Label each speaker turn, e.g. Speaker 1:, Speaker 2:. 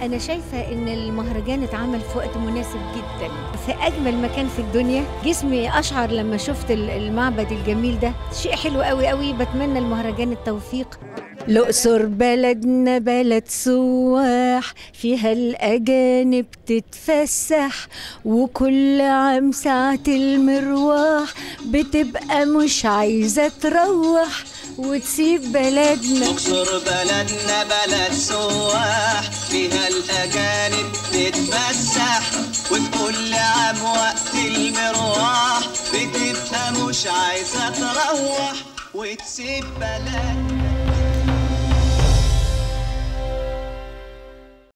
Speaker 1: أنا شايفة إن المهرجان اتعمل في وقت مناسب جدا، في أجمل مكان في الدنيا. جسمي أشعر لما شفت المعبد الجميل ده، شيء حلو قوي قوي. بتمنى المهرجان التوفيق. الأقصر بلدنا بلد سواح، فيها الأجانب تتفسح، وكل عام ساعة المروح بتبقى مش عايزة تروح وتسيب بلدنا.
Speaker 2: الأقصر بلدنا بلد سواح، فيها الأجانب تتفسح، وكل عام وقت المروح بتبقى مش عايزة تروح وتسيب بلدنا.